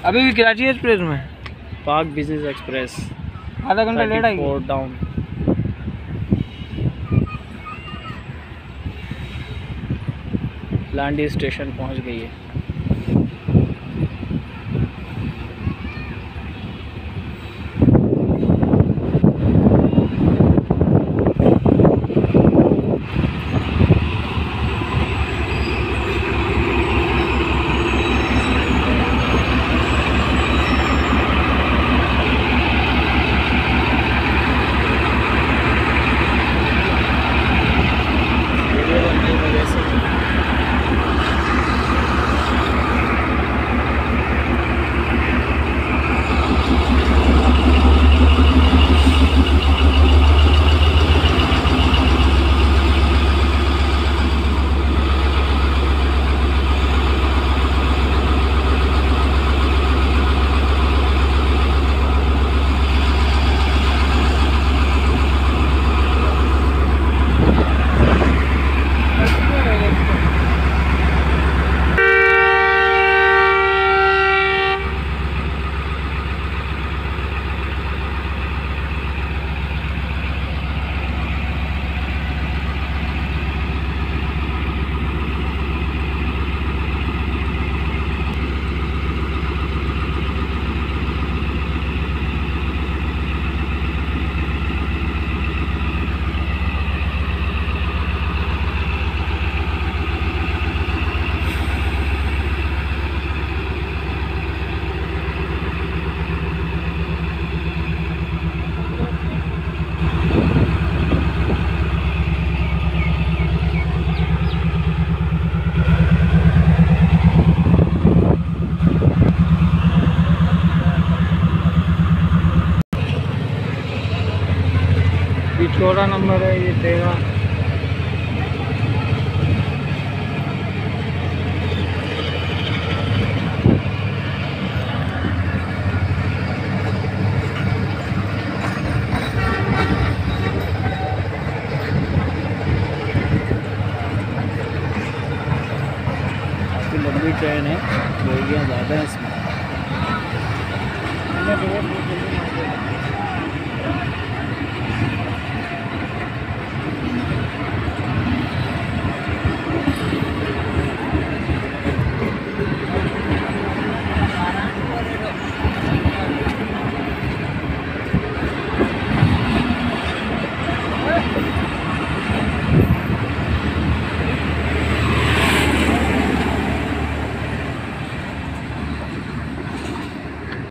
अभी भी कराची एक्सप्रेस में पाक बिजनेस एक्सप्रेस आधा घंटा लेट आएगी। 34 डाउन। लांडी स्टेशन पहुंच गई है। ये 14 नंबर है, ये 13। काफ़ी लंबी ट्रेन है, बोगियाँ ज़्यादा हैं इसमें।